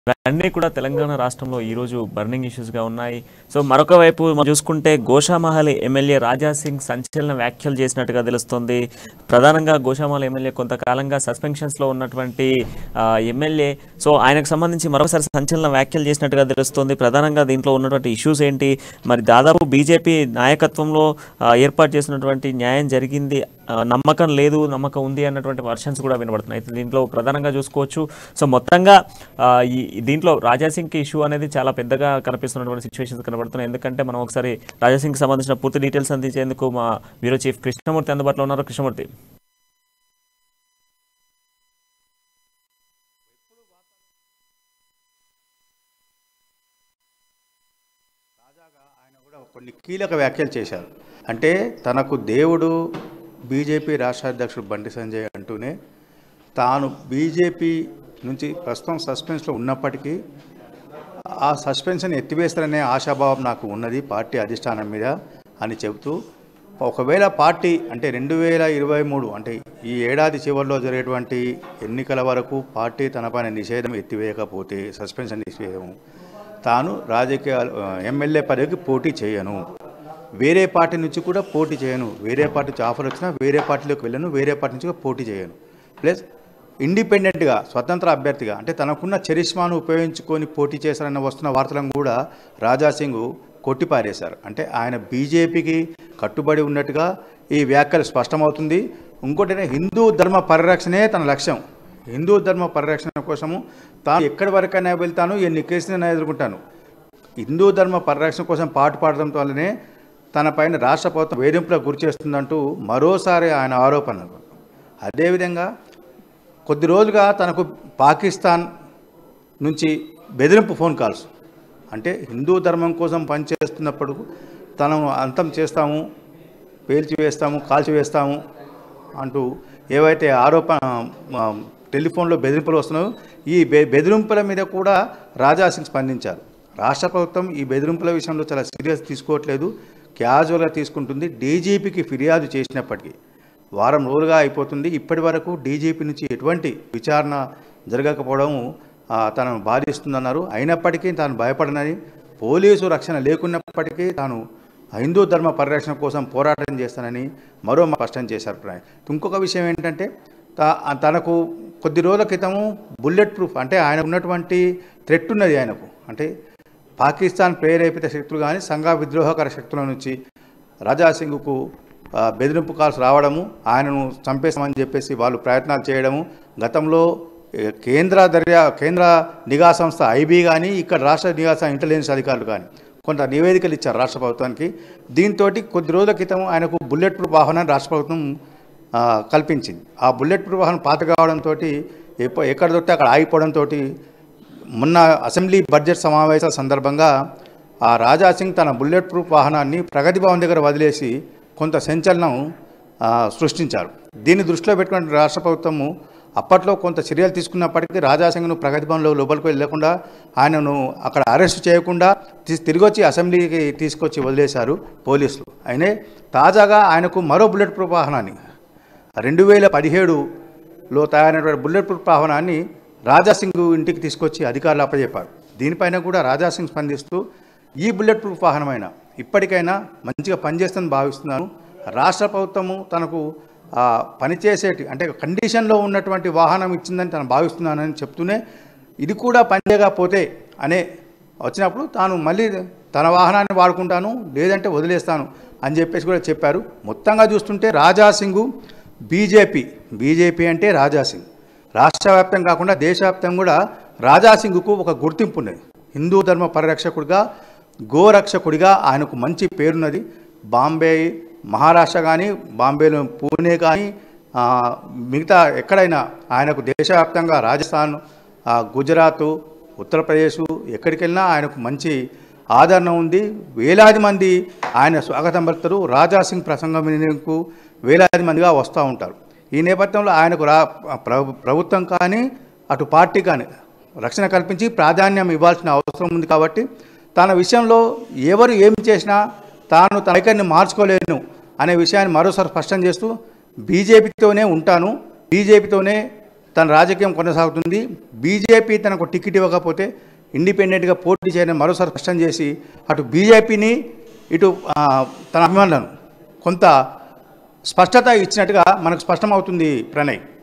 ఇవన్నీ కూడా తెలంగాణ రాష్ట్రంలో ఈరోజు బర్నింగ్ ఇష్యూస్గా ఉన్నాయి. సో మరొక వైపు మనం చూసుకుంటే గోషామహల్ ఎమ్మెల్యే రాజా సింగ్ సంచలన వ్యాఖ్యలు చేసినట్టుగా తెలుస్తుంది. ప్రధానంగా గోషామహల్ ఎమ్మెల్యే కొంతకాలంగా సస్పెన్షన్స్లో ఉన్నటువంటి ఎమ్మెల్యే. సో ఆయనకు సంబంధించి మరొకసారి సంచలన వ్యాఖ్యలు చేసినట్టుగా తెలుస్తుంది. ప్రధానంగా దీంట్లో ఉన్నటువంటి ఇష్యూస్ ఏంటి, మరి దాదాపు బీజేపీ నాయకత్వంలో ఏర్పాటు చేసినటువంటి న్యాయం జరిగింది, నమ్మకం లేదు, నమ్మకం ఉంది అన్నటువంటి వర్షన్స్ కూడా వినబడుతున్నాయి. దీంట్లో ప్రధానంగా చూసుకోవచ్చు. సో మొత్తంగా దీంట్లో రాజాసింగ్కి ఇష్యూ అనేది చాలా పెద్దగా కనిపిస్తున్నటువంటి సిచ్యువేషన్స్ కనబడుతున్నాయి. ఎందుకంటే మనం ఒకసారి రాజాసింగ్కి సంబంధించిన పూర్తి డీటెయిల్స్ అందించేందుకు మా బ్యూరో చీఫ్ కృష్ణమూర్తి అందుబాటులో ఉన్నారు. కృష్ణమూర్తి, తాజాగా ఆయన కూడా కొన్ని కీలక వ్యాఖ్యలు చేశారు. అంటే తనకు దేవుడు బీజేపీ రాష్ట్ర అధ్యక్షుడు బండి సంజయ్ అంటూనే తాను బీజేపీ నుంచి ప్రస్తుతం సస్పెన్స్లో ఉన్నప్పటికీ ఆ సస్పెన్షన్ ఎత్తివేస్తారనే ఆశాభావం నాకు ఉన్నది పార్టీ అధిష్టానం మీద అని చెబుతూ, ఒకవేళ పార్టీ అంటే 2023 అంటే ఈ ఏడాది చివరిలో జరిగేటువంటి ఎన్నికల వరకు పార్టీ తనపైన నిషేధం ఎత్తివేయకపోతే, సస్పెన్షన్ నిషేధం, తాను రాజకీయాలు ఎమ్మెల్యే పదవికి పోటీ చేయను, వేరే పార్టీ నుంచి కూడా పోటీ చేయను, వేరే పార్టీ నుంచి ఆఫర్ వచ్చినా వేరే పార్టీలోకి వెళ్ళను, వేరే పార్టీ నుంచి పోటీ చేయను, ప్లస్ ఇండిపెండెంట్గా స్వతంత్ర అభ్యర్థిగా అంటే తనకున్న చరిష్మాను ఉపయోగించుకొని పోటీ చేశారన్న వస్తున్న వార్తలను కూడా రాజాసింగ్ కొట్టిపారేశారు. అంటే ఆయన బీజేపీకి కట్టుబడి ఉన్నట్టుగా ఈ వ్యాఖ్యలు స్పష్టమవుతుంది. ఇంకోటి, హిందూ ధర్మ పరిరక్షణే తన లక్ష్యం. హిందూ ధర్మ పరిరక్షణ కోసము తాను ఎక్కడి వరకైనా వెళ్తాను, ఎన్ని కేసులైనా ఎదుర్కొంటాను, హిందూ ధర్మ పరిరక్షణ కోసం పాటుపడడం వల్లనే తన పైన రాష్ట్ర ప్రభుత్వం వేధింపులకు గురి చేస్తుందంటూ మరోసారి ఆయన ఆరోపణలు. అదేవిధంగా కొద్ది రోజులుగా తనకు పాకిస్తాన్ నుంచి బెదిరింపు ఫోన్ కాల్స్, అంటే హిందూ ధర్మం కోసం పనిచేస్తున్నప్పుడు తను అంతం చేస్తాము, పేల్చివేస్తాము, కాల్చివేస్తాము అంటూ ఏవైతే టెలిఫోన్లో బెదిరింపులు వస్తున్నాయో ఈ బెదిరింపుల మీద కూడా రాజాసింగ్ స్పందించారు. రాష్ట్ర ప్రభుత్వం ఈ బెదిరింపుల విషయంలో చాలా సీరియస్ తీసుకోవట్లేదు, క్యాజువల్గా తీసుకుంటుంది. డీజీపీకి ఫిర్యాదు చేసినప్పటికీ వారం రోజులుగా అయిపోతుంది, ఇప్పటి వరకు డీజీపీ నుంచి ఎటువంటి విచారణ జరగకపోవడం తనను బాధిస్తుందన్నారు. అయినప్పటికీ తాను భయపడనని, పోలీసు రక్షణ లేకున్నప్పటికీ తాను హిందూ ధర్మ పరిరక్షణ కోసం పోరాటం చేస్తానని మరో స్పష్టం చేశారు. ఇంకొక విషయం ఏంటంటే, తనకు కొద్ది రోజుల క్రితము బుల్లెట్ ప్రూఫ్ అంటే ఆయన ఉన్నటువంటి థ్రెట్ ఉన్నది ఆయనకు, అంటే పాకిస్తాన్ ప్రేరేపిత శక్తులు కానీ సంఘ విద్రోహకర శక్తుల నుంచి రాజాసింగ్కు బెదిరింపు కాల్స్ రావడము, ఆయనను చంపేస్తామని చెప్పేసి వాళ్ళు ప్రయత్నాలు చేయడము, గతంలో కేంద్ర నిఘా సంస్థ ఐబీ కానీ ఇక్కడ రాష్ట్ర నిఘా ఇంటెలిజెన్స్ అధికారులు కానీ కొంత నివేదికలు ఇచ్చారు రాష్ట్ర ప్రభుత్వానికి. దీంతో కొద్ది రోజుల క్రితం ఆయనకు బుల్లెట్ ప్రూఫ్ వాహనాన్ని రాష్ట్ర ప్రభుత్వం కల్పించింది. ఆ బుల్లెట్ ప్రూఫ్ వాహనం పాత కావడంతో ఎక్కడ దొరికితే అక్కడ ఆగిపోవడంతో మొన్న అసెంబ్లీ బడ్జెట్ సమావేశాల సందర్భంగా ఆ రాజాసింగ్ తన బుల్లెట్ ప్రూఫ్ వాహనాన్ని ప్రగతి భవన్ దగ్గర వదిలేసి కొంత సంచలనం సృష్టించారు. దీన్ని దృష్టిలో పెట్టుకున్న రాష్ట్ర ప్రభుత్వము అప్పట్లో కొంత చర్యలు తీసుకున్నప్పటికీ రాజాసింగ్ను ప్రగతి భవన్లో లోపలికి వెళ్ళకుండా ఆయనను అక్కడ అరెస్ట్ చేయకుండా తిరిగి వచ్చి అసెంబ్లీకి తీసుకొచ్చి వదిలేశారు పోలీసులు. అయినే తాజాగా ఆయనకు మరో బుల్లెట్ ప్రూఫ్ వాహనాన్ని 2017లో తయారైనటువంటి బుల్లెట్ ప్రూఫ్ వాహనాన్ని రాజాసింగ్ ఇంటికి తీసుకొచ్చి అధికారులు అప్పచెప్పారు. దీనిపైన కూడా రాజాసింగ్ స్పందిస్తూ, ఈ బుల్లెట్ ప్రూఫ్ వాహనమైనా ఇప్పటికైనా మంచిగా పనిచేస్తుందని భావిస్తున్నాను, రాష్ట్ర ప్రభుత్వము తనకు పనిచేసేటి అంటే కండిషన్లో ఉన్నటువంటి వాహనం ఇచ్చిందని తను భావిస్తున్నానని చెప్తూనే, ఇది కూడా పనిచేయకపోతే అనే వచ్చినప్పుడు తాను మళ్ళీ తన వాహనాన్ని వాడుకుంటాను, లేదంటే వదిలేస్తాను అని చెప్పేసి కూడా చెప్పారు. మొత్తంగా చూస్తుంటే రాజాసింగ్ బీజేపీ అంటే రాజాసింగ్, రాష్ట్ర వ్యాప్తం కాకుండా దేశవ్యాప్తం కూడా రాజాసింగ్కు ఒక గుర్తింపు ఉన్నది. హిందూ ధర్మ పరిరక్షకుడిగా, గోరక్షకుడిగా ఆయనకు మంచి పేరున్నది. బాంబే, మహారాష్ట్ర కానీ, బాంబేలో పూణే కానీ, మిగతా ఎక్కడైనా ఆయనకు దేశవ్యాప్తంగా రాజస్థాన్, గుజరాత్, ఉత్తరప్రదేశ్ ఎక్కడికి వెళ్ళినా ఆయనకు మంచి ఆదరణ ఉంది. వేలాది మంది ఆయన స్వాగతం పలుకుతారు. రాజాసింగ్ ప్రసంగం వినేందుకు వేలాది మందిగా వస్తూ ఉంటారు. ఈ నేపథ్యంలో ఆయనకు ప్రభుత్వం కానీ అటు పార్టీ కానీ రక్షణ కల్పించి ప్రాధాన్యం ఇవ్వాల్సిన అవసరం ఉంది. కాబట్టి తన విషయంలో ఎవరు ఏమి చేసినా తాను తన వైఖరిని మార్చుకోలేను అనే విషయాన్ని మరోసారి స్పష్టం చేస్తూ, బీజేపీతోనే ఉంటాను, బీజేపీతోనే తన రాజకీయం కొనసాగుతుంది. బీజేపీ తనకు టికెట్ ఇవ్వకపోతే ఇండిపెండెంట్గా పోటీ చేయడం మరోసారి స్పష్టం చేసి అటు బీజేపీని ఇటు తన అభిమానులను కొంత స్పష్టత ఇచ్చినట్టుగా మనకు స్పష్టమవుతుంది ప్రణయ్.